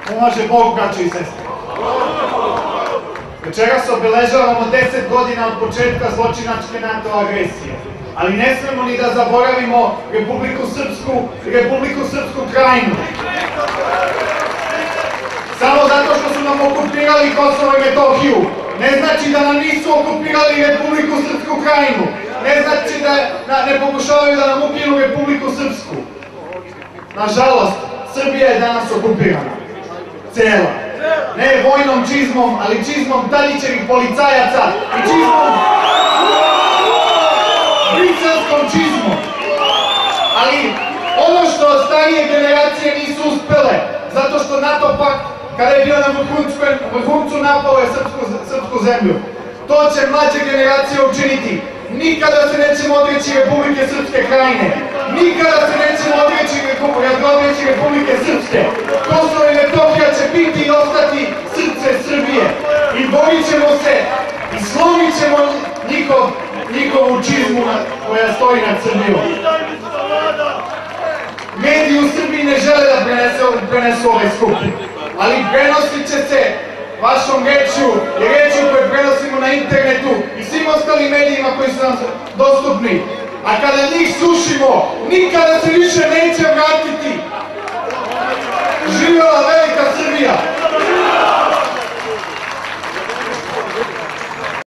Pomaže Bog, braćo i sestre. Večeras obeležavamo 10 godina od početka zločinačke NATO agresije. Ali ne smemo ni da zaboravimo Republiku Srpsku i Republiku Srpsku Krajinu. Samo zato što su nam okupirali Kosovo i Metohiju, ne znači da nam nisu okupirali Republiku Srpsku Krajinu. Ne znači da ne pokušavaju da nam ukinu Republiku Srpsku. Nažalost, Srbija je danas okupirana. Cela. Ne vojnom čizmom, ali čizmom Tadićevih policajaca i čizmom... briselskom čizmom. Ali ono što starije generacije nisu uspele, zato što NATO pakt, kada je bio na vrhuncu, napao je srpsku zemlju. To će mlađe generacije učiniti. Nikada se nećemo odreći Republike Srpske Krajine. Nikada se nećemo odreći Republike Srpske. Kosovo i Metohija će biti i ostati srce Srbije. I borit ćemo se i slomit ćemo njihovu čizmu koja stoji nad Srbijom. Mediji u Srbiji ne žele da prenesu ovaj skup, ali prenosit će se vašom rečju i rečju koju prenosimo na internetu i svim ostalim medijima koji su nam dostupni. A kada njih sušimo, nikada se više neće vratiti. Živjela velika Srbija!